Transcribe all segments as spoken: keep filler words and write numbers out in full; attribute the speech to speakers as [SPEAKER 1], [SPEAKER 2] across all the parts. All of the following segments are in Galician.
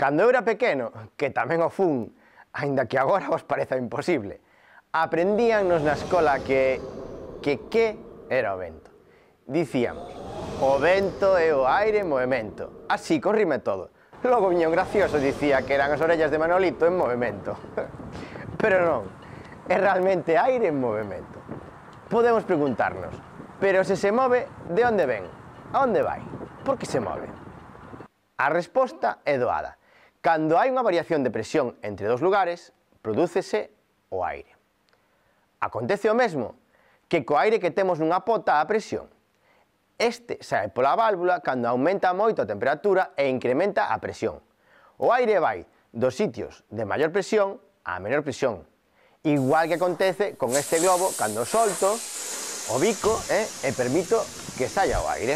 [SPEAKER 1] Cando eu era pequeno, que tamén o fun, aínda que agora vos pareza imposible, aprendíannos na escola que que que era o vento. Dicíamos, o vento é o aire en movimento, así con rima e todo. Logo viña un gracioso e dicía que eran as orellas de Manolito en movimento. Pero non, é realmente aire en movimento. Podemos preguntarnos, pero se se move, de onde ven? A onde vai? Por que se move? A resposta é doada. Cando hai unha variación de presión entre dous lugares, prodúcese o aire. Acontece o mesmo que co aire que temos nunha pota a presión. Este sae pola válvula cando aumenta moito a temperatura e incrementa a presión. O aire vai dos sitios de maior presión a menor presión. Igual que acontece con este globo cando solto o bico eh, e permito que saia o aire.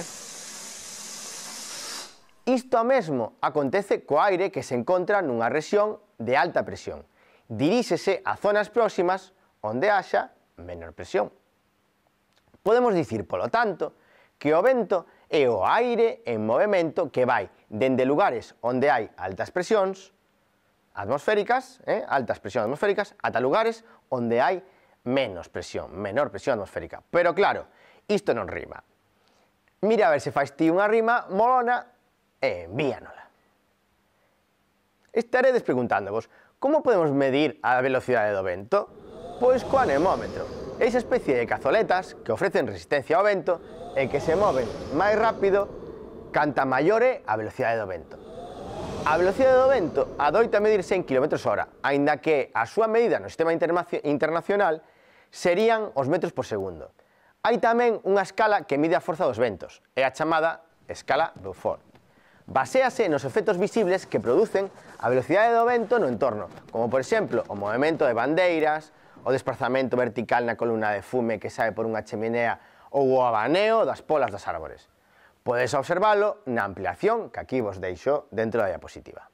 [SPEAKER 1] Isto mesmo acontece co aire que se encontra nunha rexión de alta presión. Diríxese a zonas próximas onde haxa menor presión. Podemos dicir, polo tanto, que o vento é o aire en movimento que vai dende lugares onde hai altas presións atmosféricas, eh, altas presións atmosféricas, ata lugares onde hai menos presión, menor presión atmosférica. Pero claro, isto non rima. Mira a ver se fais ti unha rima molona e envíanola. Estaredes preguntándovos, como podemos medir a velocidade do vento? Pois co anemómetro, esa especie de cazoletas que ofrecen resistencia ao vento e que se moven máis rápido canta maior é a velocidade do vento. A velocidade do vento adoita medir cen quilómetros hora, aínda que a súa medida no sistema internacional serían os metros por segundo. Hai tamén unha escala que mide a forza dos ventos, é a chamada escala Beaufort. Baséase nos efectos visibles que producen a velocidade do vento no entorno, como por exemplo o movimento de bandeiras, o desplazamento vertical na columna de fume que sae por unha cheminea ou o abaneo das polas das árbores. Podes observalo na ampliación que aquí vos deixo dentro da diapositiva.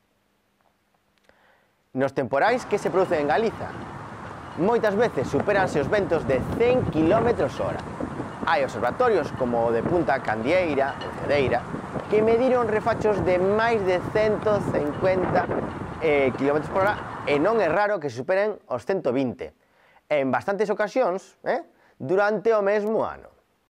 [SPEAKER 1] Nos temporais que se producen en Galiza, moitas veces supéranse os ventos de cen quilómetros hora. Hai observatorios como o de Punta Candieira ou Cedeira que mediron refachos de máis de cento cincuenta eh, kilómetros por hora e non é raro que se superen os cento vinte, en bastantes ocasións, eh, durante o mesmo ano.